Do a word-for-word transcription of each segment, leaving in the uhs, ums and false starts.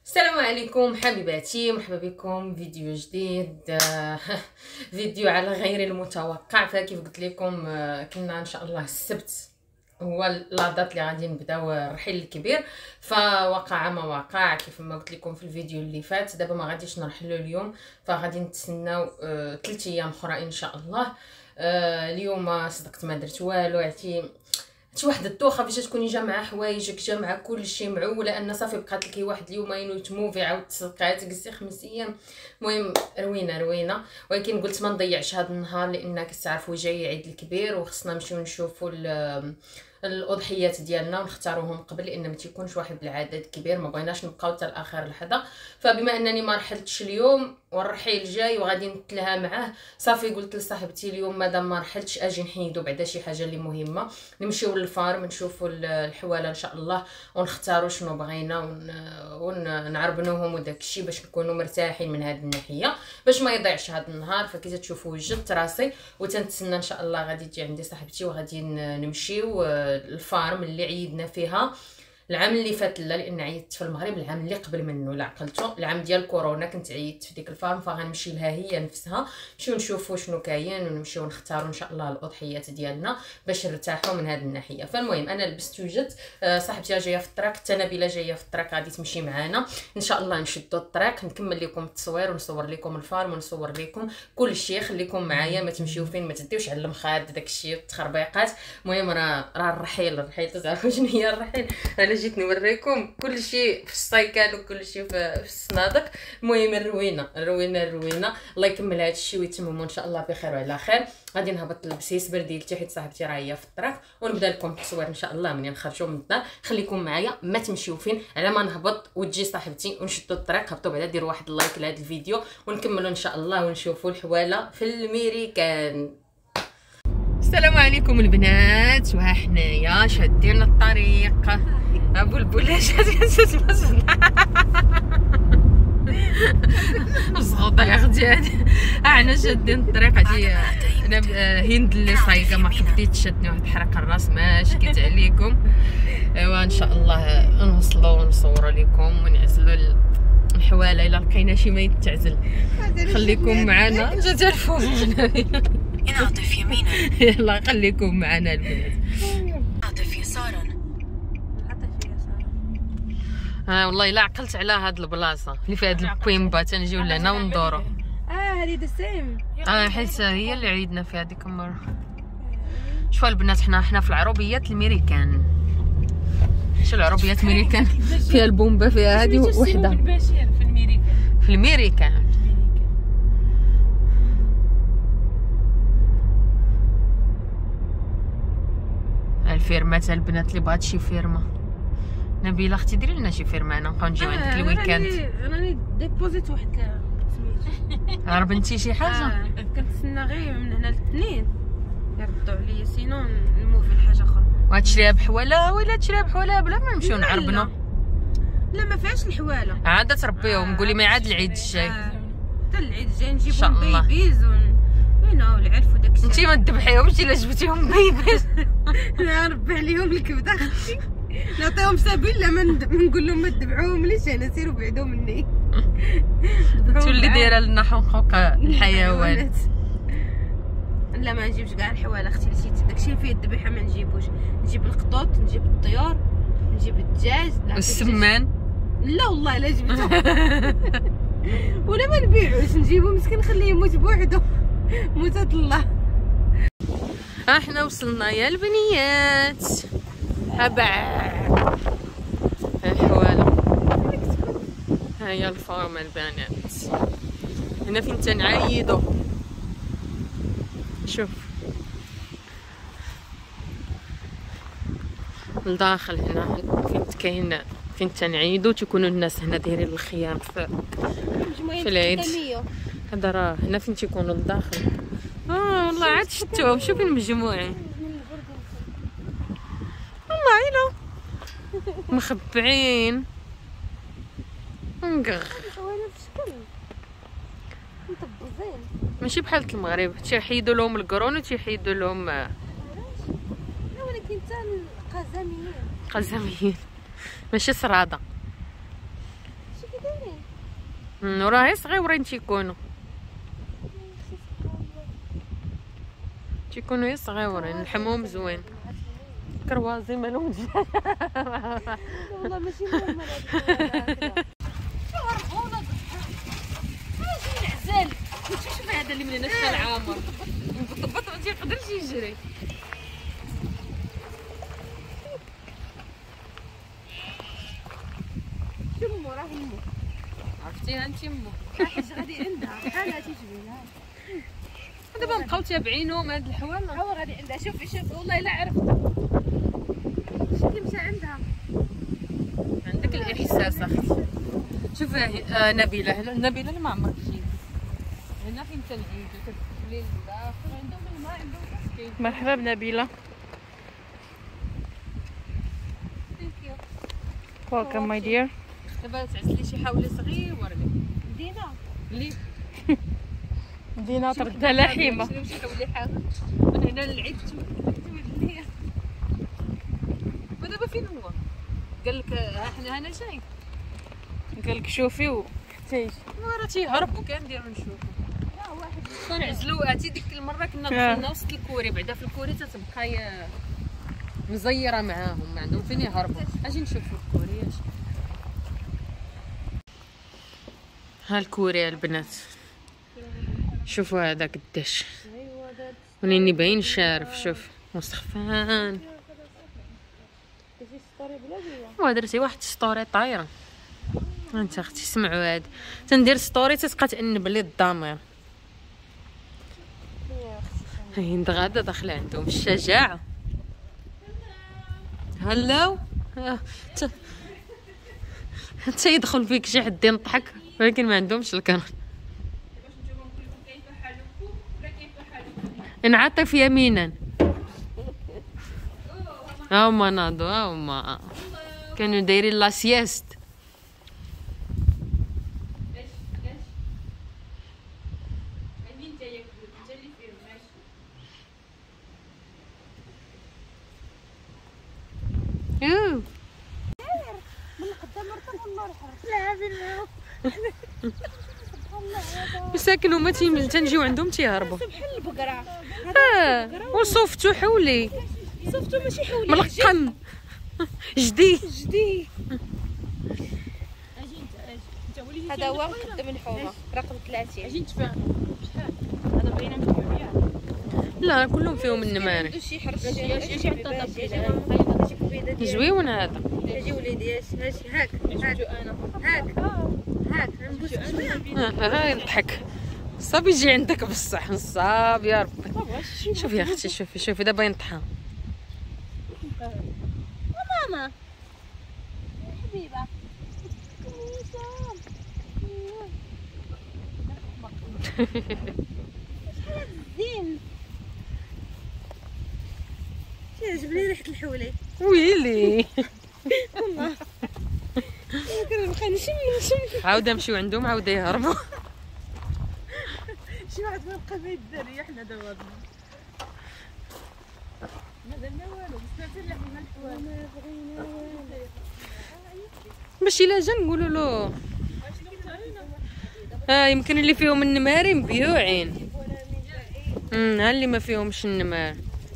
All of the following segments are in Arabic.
السلام عليكم حبيباتي، مرحبا بكم فيديو جديد. فيديو على غير المتوقع. فكيف قلت لكم كنا ان شاء الله السبت هو لاضات اللي غادي نبداو الرحيل الكبير، فوقع ما وقع كيف ما قلت لكم في الفيديو اللي فات. دابا ما غاديش نرحلوا اليوم، فغادي نتسناو ثلاث ايام اخرى ان شاء الله. اليوم صدقت ما درت والو، عرفتي شي واحد الدوخه فاش تكوني جامعه حوايجك جامعه كلشي معوله ان صافي بقات لك واحد اليومين وتموفي عاود تسقعي تجلسي خمس ايام. المهم روينه روينه، ولكن قلت ما نضيعش هذا النهار لان كتعرفوا جاي عيد الكبير وخصنا نمشيو نشوفوا الاضحيات ديالنا ونختاروهم قبل، لان ما تيكونش واحد العدد كبير، ما بغيناش نبقاو حتى لاخر لحظه. فبما انني ما رحلتش اليوم والرحيل جاي وغادي نتلها معاه، صافي قلت لصاحبتي اليوم مادام ما رحلتش اجي نحيدو بعدا شي حاجه اللي مهمه، نمشيو للفارم نشوفوا الحواله ان شاء الله ونختاروا شنو بغينا ونعربنوهم وداك الشيء باش نكونوا مرتاحين من هذه الناحيه، باش ما يضيعش هذا النهار. فكي تشوفوا وجدت راسي وتنتسنى ان شاء الله غادي تجي عندي صاحبتي وغادي نمشيو الفارم اللي عيدنا فيها العام اللي فات، لا لان عيدت في المغرب العام اللي قبل منه، لا عقلتو العام ديال كورونا كنت عيدت في ديك الفارم، فغنمشي لها هي نفسها نمشيو نشوفوا شنو كاين ونمشيو نختاروا ان شاء الله الاضحيات ديالنا باش نرتاحوا من هذه الناحيه. فالمهم انا لبست وجدت، صاحبتي جايه في الطريق، حتى نبيله جايه في الطريق غادي تمشي معنا ان شاء الله. نشدوا الطريق نكمل لكم التصوير ونصور لكم الفارم ونصور لكم كل شيء. خليكم معايا ما تمشيو فين، ما تديوش على المخاد داك الشيء التخربيقات. المهم راه راه الرحيل الرحيل تعرفوا شنو هي الرحيل، انا جيت نوريكم كل شيء في السايكال وكل شيء في الصنادق. المهم الروينه الروينه الروينه الله يكمل هذا الشيء ويتمموا ان شاء الله بخير وعلى خير. غادي نهبط للبسيس برديلتي حيت صاحبتي راه هي في الطريق، ونبدا لكم التصوير ان شاء الله منين نخرجوا من الدار. خليكم معايا ما تمشيو فين على ما نهبط وتجي صاحبتي ونشدوا الطريق. هبطوا بعدا ديروا واحد اللايك لهذا الفيديو ونكملوا ان شاء الله ونشوفوا الحواله في الميريكان. السلام عليكم البنات، وها حنايا شادين الطريق. ابو البولاشه مزغوطه يا اختي، احنا شادين الطريق. هادي هند اللي صايقه ما قديت تشدني واحد حرق الراس ما شكيت عليكم. ايوا ان شاء الله نوصلوا ونصوروا لكم ونعزلوا الحواله الا لقينا شي ما يتعزل. خليكم معنا، جات الفوق انعطف يمينا. يلا خليكم معنا البنات. انعطف يسارا. انعطف يسارا. اه والله الا عقلت على هاد البلاصه اللي فيها هاد الكويمبا تنجيو لهنا وندورو. اه هذه دسيم. اه حيت هي اللي عيدنا فيها ديك المره. شوفوا البنات، حنا حنا في العربيات الميريكان. شو العربيات الميريكان فيها البومبا، فيها هذه وحده في الميريكان. في الميريكان الفيرمات البنات اللي بغات شي فيرما. نبيله اختي ديري لنا شي فيرما، انا نبقاو نجيو عندك الويكاند. راني ديبوزيت واحد سميتو. عربنتي شي حاجه؟ آه. كنتسنى غير من هنا الاثنين يردوا عليا، سينو نموفي لحاجه اخرى. وغتشريها بحواله ولا تشريها بحواله بلا ما نمشيو نعربنوا؟ لا ما فيهاش الحواله، عاد تربيهم. قولي ما عاد العيد الجاي. حتى العيد الجاي نجيبهم بيبيز وينو العلف وداك الشيء. انتي ما تذبحيهمش الا جبتيهم بيبيز. لا نربي عليهم الكبده اختي، نعطيهم سبيل لا ما نقول لهم ما تذبحوهم ليش، انا سيروا بعدوا مني. تولي دايره لنا حقوق الحيوان. لا ما نجيبش كاع الحواله اختي، داكشي اللي فيه الذبيحه ما نجيبوش. نجيب القطوط، نجيب الطيور، نجيب الدجاج والسمان. لا والله لا جبته. ولا ما نبيعوش، نجيبو مسكين نخليه يموت بوحدو. موتات الله. احنا وصلنا يا البنيات. هبع الحواله. هيا الفارم البنات. هنا فين تنعيدو. شوف الداخل هنا فين كاين فين تنعيدو، تيكونوا الناس هنا دايرين الخيام في في العيد. هذا راه هنا فين تيكونوا الداخل. اه والله عاد شفتوهم، شوفي المجموعين والله الا مخبعين نقغ. ماشي بحال المغرب تيحيدوا لهم القرون وتيحيدوا لهم، ولكن حتى القزاميين قزاميين ماشي صراده. شي كي راهي صغيورين تيكونوا تيكونوا صغيورين لحمهم زوين كروازي مالهم دجاج والله ماشي مهمه هذا شو اجي نعزل شوف هذا اللي من هنا شحال عامر مبطبط ما تيقدرش يجري شمو راه مو عرفتيها انت مو حاجه غادي عندها بحال هادي تجبدها دابا نبقاو تابعينهم هاد الحوال هو غادي عندها شوفي شوفي والله الا عرفت شكي مشى عندها عندك الاحساس اختي شوفي آه نبيله هنا نبيله اللي ما عمرك جيتي هنا فين تنعيدو كتدخلي لداخل عندهم الماء عندهم كاسكين مرحبا بنبيله welcome my dear دابا تعزلي شي حاولي صغير ورقه دينا لي دينا تردها لحيمه شنو شي حولي حاجه من هنا للعيد تولد ليا ودابا فين هو قال لك ها حنا هنا جاي قال لك شوفي وحتى يجي راه تيهربوا كنديروا نشوفوا لا واحد كنعزلوا عرفتي ديك المره كنا دخلنا وسط الكوري بعدا في الكوري تتبقى مزيره معاهم ما عندهم فين يهربوا اجي نشوفوا الكوري اجي ها الكوري البنات شوفوا هذا قداش وليني باين شارف شوف مستخفان ودرتي واحد ستوري طايره انت اختي سمعوا هاد تندير ستوري تتبقى تانب لي الضمير هي غادا داخله عندهم الشجاعه هلاو حتى يدخل فيك شي حد ينضحك ولكن ما عندهمش الكرم انعطف يمينا هاهما ناضوا هاهما كانوا دايرين لا سياست اوه مساكن هما تنجيو عندهم تيهربوا بحال البقره اه وصوفتو حولي صوفتو ماشي حولي ملقم جدي جدي اجي انت اجي انت وليدي هذا هو مقدم الحومه رقم ثلاثين اجي نتفاهم شحال هذا بغينا نبيعو ياك لا كلهم فيهم النماري شي حرش اجي عند طابي زويون هذا اجي وليدي اجي هاك هاك انا هاك هاك نبوس ها يضحك صافي يجي عندك بصح نصاب يا ربي شوفي يا اختي شوفي شوفي دابا ينطحها ماما حبيبه زين عجبني ريحه الحولي ويلي والله كنبقى نشم نشم عاود نمشيو عندهم عاود يهربوا شي واحد ما بقى في الدريه حنا دابا ما درنا والو بس نزل لحنا الحوال ما بغينا والو باش الا جا نقولوا له اه يمكن اللي فيهم النماري مبيوعين امم ها اللي ما فيهمش النمار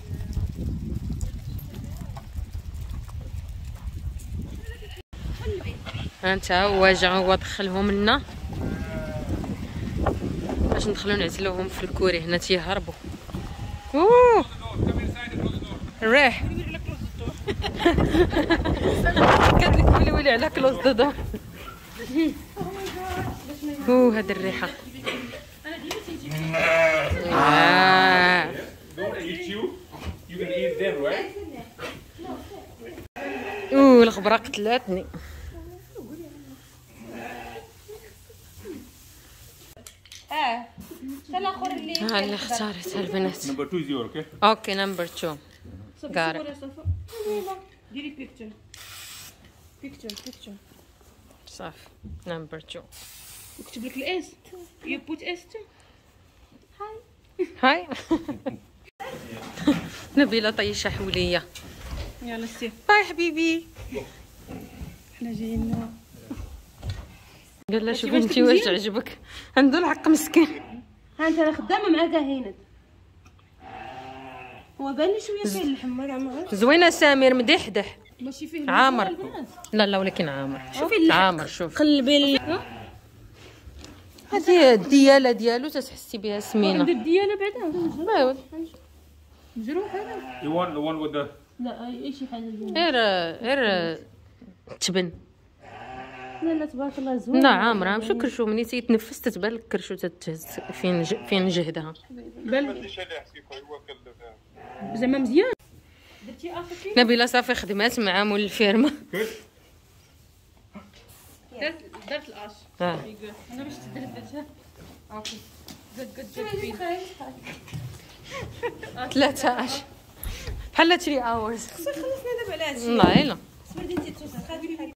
انت هو جا هو دخلهم لنا باش ندخلو نعزلوهم في الكوري هنا تيهربوا اوه الريح قالت لك ويلي ويلي على كلوز ذا دور اوه هاد الريحه آه. اوه الغبره قتلاتني اه الاخر اللي ها اللي اختارتها البنات نمبر two is your, okay? اوكي نمبر two got it ديري بيكتشر بيكتشر بيكتشر صافي نمبر two نكتب لك الاس يو بوت اس هاي نبيله طيشه حوليه يلا سير باي حبيبي حنا جايين قال لها شوفي انت واش عجبك. عنده الحق مسكين. ها انت انا خدامه معاك هنا. هو بان لي شويه فيه اللحم ما زوينه سمير مدحدح. ماشي فيه عامر. لا لا ولكن عامر. شوفي اللحم عامر شوف. قلبي هذه الدياله ديالو تتحسي بها سمينه. ندير الدياله بعدا. ايوا مجروح هذا. You want the one with the لا اي شي حاجه زوينه. غير غير تبن. لا لا تبارك الله زوين. لا عامره مشو كرشو مني تيتنفس تتبان لك كرشو تتهز فين ج... فين جهدها. بان زعما مزيان. درتي اخر شي. نبيله صافي خدمات مع مول الفيرما. درت درت الاش. اه انا باش تدردشها. اوكي قد قد قد ثلاثة عشر بحال ثلاثة اورز. خلصنا دابا على هادشي. والله الا صبرتي انت توصل.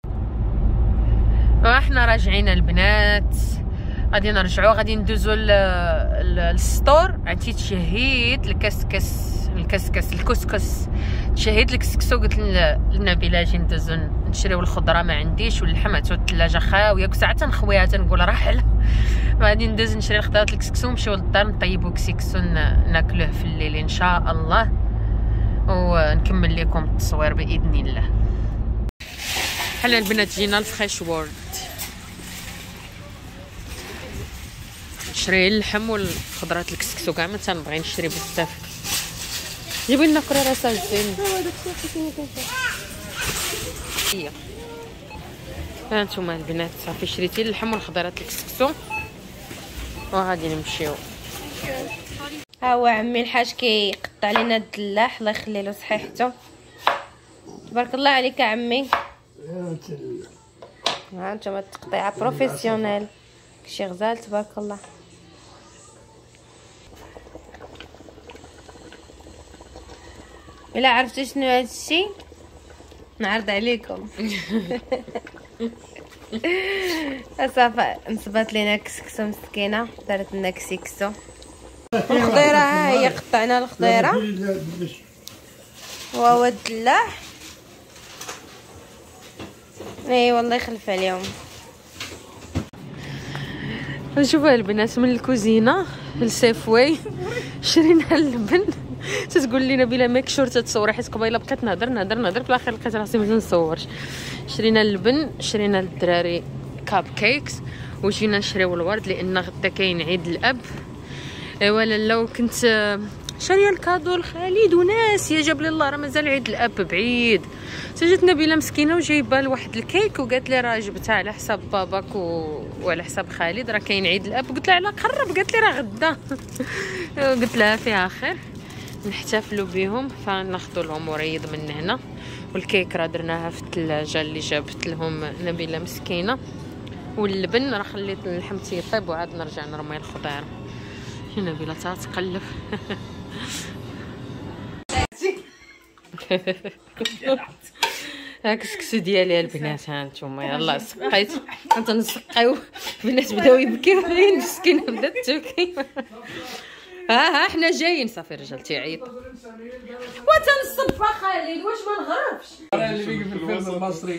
احنا راجعين البنات، غادي نرجعوا غادي ندوزو للستور. عرفتي تشهيت الكسكس الكسكس الكسكس تشهيت الكسكسو. قلت لنبيله اجي ندوزو نشريو الخضره ما عنديش واللحم عتو الثلاجه خاويه. كنت ساعات نخويها تنقول راحل. غادي ندوز نشري الخضره الكسكسو ونمشيو للدار نطيبو كسكسو ناكلوه في الليل ان شاء الله، ونكمل لكم التصوير باذن الله. بحال البنات جينا لفريش وورد نشري اللحم والخضرات الكسكسو كاع ما تنبغي نشري بزاف. جيبي لنا كرة راسها زين. هي ها نتوما البنات صافي شريتي اللحم والخضرات الكسكسو وغادي نمشيو. ها هو عمي الحاج كيقطع لنا الدلاح الله يخلي له صحيحته. تبارك الله عليك عمي. ها انتما التقطيعه بروفيسيونيل شي غزال تبارك الله. الا عرفتوا شنو هذا الشيء نعرض عليكم. صافي نصبات لينا كسكسو مسكينه دارت لنا كسكسو. الخضيره ها هي قطعنا الخضيره وهو الدلاح. اي والله يخلف عليهم. شوفوا البنات من الكوزينه للسيفواي شرينا اللبن. تتقول لي بلا ميك شور تتصوري حيت قبيله بقيت نهضر نهضر نهضر في الاخر لقيت راسي ما نصورش. شرينا اللبن شرينا للدراري كاب كيكس وجينا نشريو الورد لان غدا كاين عيد الاب. ولا لو كنت شاريه الكادو لخالد وناسيه جاب لي الله راه مازال عيد الاب بعيد. جات نبيله مسكينه وجايبه لواحد الكيك وقالت لي راه جبتها على حساب باباك و... وعلى حساب خالد راه كاين عيد الاب. قلت لها على قرب قالت لي راه غدا. قلت لها فيها خير نحتفلوا بهم فناخذوا لهم وريض من هنا. والكيك راه درناها في الثلاجه اللي جابت لهم نبيله مسكينه. واللبن راه خليت اللحم تيطيب وعاد نرجع نرمي الخضيره. نبيله تتقلب. هاك الكسكسو ديالي البنات ها نتوما يلاه سقيت انت نسقيو. البنات بداو يبكيو مسكينه بدات تبكي. ها ها حنا جايين صافي رجال تيعيط. وتنصب خالد واش ما نغرفش. اللي بيجي في الفيلم المصري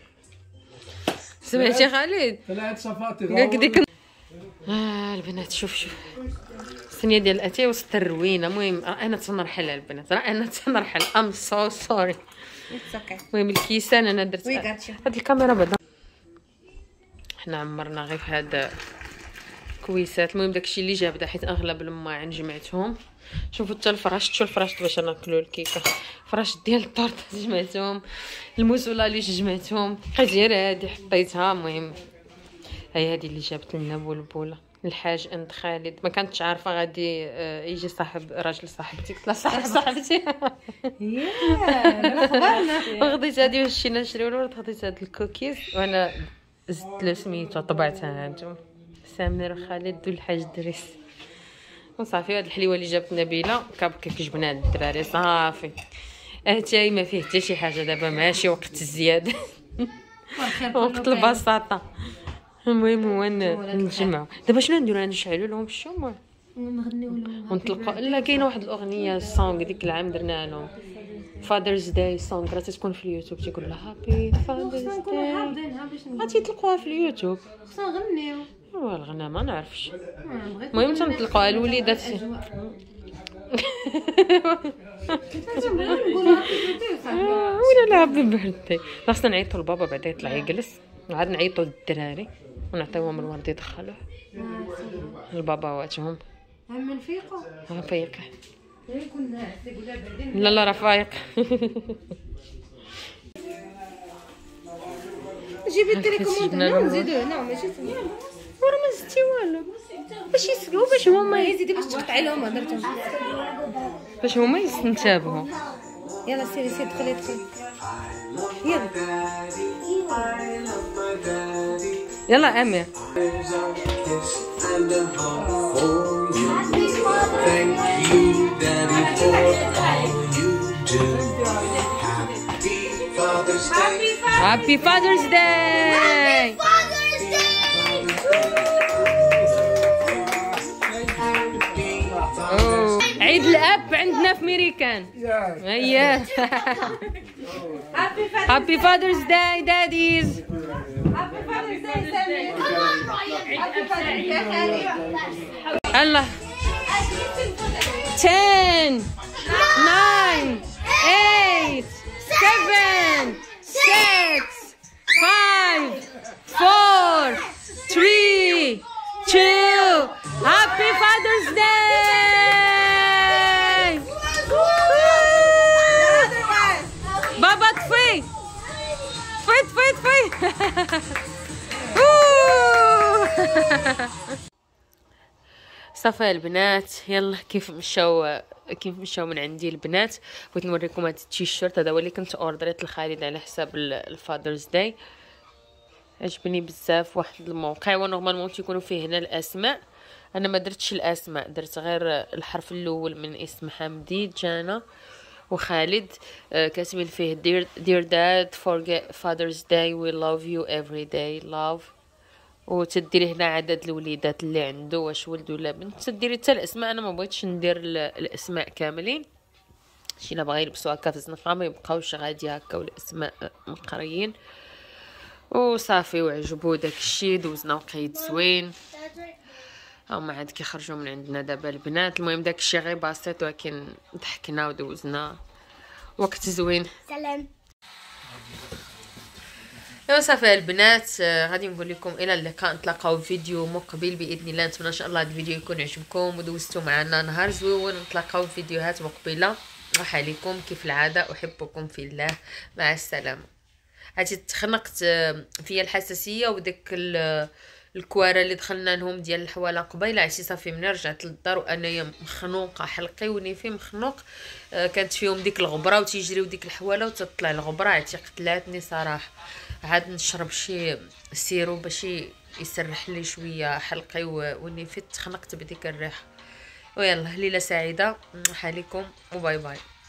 سمعتي خالد طلعت صفاتي قالك ديك. اه البنات شوف شوف الصينيه ديال الاتاي وسط الروينه. المهم انا تنرحل البنات راه انا تنرحل ام سو سوري. المهم الكيسان انا درت هاد الكاميرا بعدا حنا عمرنا غير في هاد كويسات. المهم داكشي اللي جاب حيت اغلب الماعن جمعتهم. شوفوا حتى الفراش شتو الفراش باش ناكلو الكيكه. الفراش ديال الطورط جمعتهم. الموزولا اللي جمعتهم غير هادي حطيتها. المهم هاي هادي اللي جابت لنا بولبوله الحاج عند خالد. ما كانتش عارفه غادي يجي صاحب راجل صاحبتي. قلت لها صاحب صاحبتي ياه خديت هادي باش مشينا نشريو الورد. خديت هاد الكوكيز وانا زدت له سميتو طبعتها هانتوما سمير وخالد والحاج دريس وصافي. هاد الحليوه اللي جابت نبيله كاب كيك جبناه للدراري صافي. اتاي ما فيه حتى شي حاجه دابا ماشي وقت الزياده وقت البساطه. المهم هو نجمعوا دابا شنو نديرو نشعلوا لهم الشموع نغنيو لهم ونطلقوا. لا كاينه واحد الاغنيه السونغ ديك العام درنا لهم فادرز داي سونغ راه تكون في اليوتيوب تيقول لها هابي فادرز داي. غادي تلقوها في اليوتيوب. خصنا نغنيو. هو الغناء ما نعرفش. المهم تنطلقوها الوليدات. ولا لا هابي بيرثداي. خاصنا نعيطوا لبابا بعدا يطلع يجلس وعاد نعيطوا للدراري ونعطيوهم الورد يدخلوه البابا واتهم. هم نفيقوا فايق. لا لا راه فايق. جيبي التليكوموند هنا ونزيدو هنا ماشي تما. ورا ما زدتي والو باش يسقوا باش هما يزيدي باش تقطعي لهم هضرتهم باش هما يستنتبهوا. يلا سيري سيري دخلي دخلي يلا يلا امير. Happy Father's Day! أوه. عيد الأب عندنا في ميريكان. أيه. Happy Father's Day, daddies. Happy Father's Day, Sammy. Happy Father's Day, Khali. الله. ten, nine, eight, seven, six, five, four, three, two. Happy Father's Day! بابا طفي طفي طفي طفي. صافي البنات يلا كيف مشاو كيف مشاو من عندي البنات. بغيت نوريكم هذا التيشيرت. هذا هو اللي كنت اوردريت لخالد على حساب الفادرز داي. عجبني بزاف واحد الموقع ونورمالمون تيكونوا فيه هنا الاسماء. انا ما درتش الاسماء درت غير الحرف الاول من اسم حمدي جانا وخالد. كاتبين فيه dear, dear dad forget father's day we love you every day love. وتديري هنا عدد الوليدات اللي عنده واش ولد ولا بنت. تديري حتى الاسماء. انا ما بغيتش ندير الاسماء كاملين. شي الا بغا يلبسوا هكا في الزنقه ما يبقاوش غادي هكا والاسماء مقريين وصافي. وعجبو داكشي دوزنا وقيت زوين. هما عاد كيخرجوا من عندنا دابا البنات. المهم داكشي غير بسيط ولكن ضحكنا ودوزنا وقت زوين. سلام. ايوا صافي البنات غادي نقول لكم الى اللقاء. نتلاقاو في فيديو مقبل باذن الله. نتمنى ان شاء الله هذا الفيديو يكون عجبكم ودوزتوا معنا نهار زوين. نتلاقاو في فيديوهات مقبله. وحاليكم كيف العاده احبكم في الله. مع السلامه. هاتي تخنقت فيا الحساسيه وداك الكواره اللي دخلنا لهم ديال الحواله قبيله. عرفتي صافي ملي رجعت للدار وانايا مخنوقه حلقي ونيفي مخنوق. آه كانت فيهم ديك الغبره وتيجريو ديك الحواله وتطلع الغبره. عرفتي قتلاتني صراحه. عاد نشرب شي سيرو باش يسرح لي شويه حلقي ونيفي. تخنقت بديك الريحه. ويلا ليله سعيده. حاليكم وباي باي.